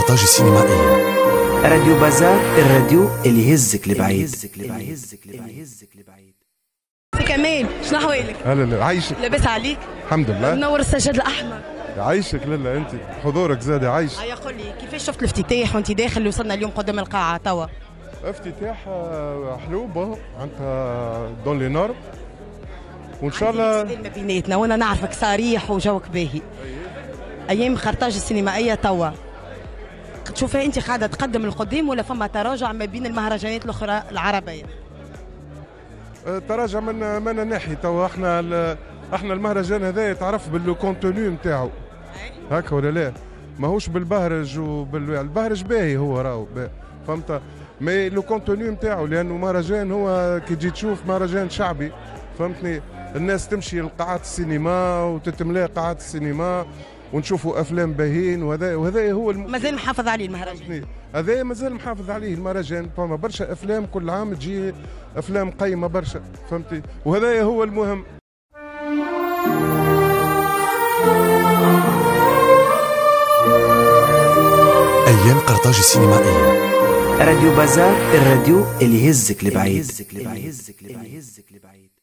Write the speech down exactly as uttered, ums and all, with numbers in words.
قرطاج السينمائية. راديو بازار، الراديو اللي يهزك لبعيد. سي كمال، شنو احوالك؟ هلا لا عايشك. لاباس عليك؟ الحمد لله. منور السجاد الاحمر. عايشك لله انت، حضورك زاد عايش. هيا قول لي كيفاش شفت الافتتاح وانت داخل اللي وصلنا اليوم قدام القاعه توا؟ افتتاح حلو بون معناتها دون لي نورم وان شاء الله. ما بيناتنا وانا نعرفك صريح وجوك باهي. ايام قرطاج السينمائيه توا تشوفها انت قاعده تقدم القدام ولا فما تراجع ما بين المهرجانات الاخرى العربيه؟ تراجع من من ناحيه توا احنا احنا المهرجان هذا يتعرف بالكونتوني نتاعو هكا ولا لا؟ ماهوش بالبهرج وبال البهرج باهي هو راهو فهمت، مي لو كونتوني نتاعو لانه مهرجان هو كي تجي تشوف مهرجان شعبي فهمتني، الناس تمشي لقاعات السينما وتتملى قاعات السينما ونشوفوا افلام باهين وهذا وهذا هو الم... مازال محافظ عليه المهرجان. هذا مازال محافظ عليه المهرجان، فما برشا افلام كل عام تجي افلام قيمه برشا فهمتي، وهذا هو المهم. أيام قرطاج السينمائية. راديو بازار، الراديو اللي يهزك لبعيد.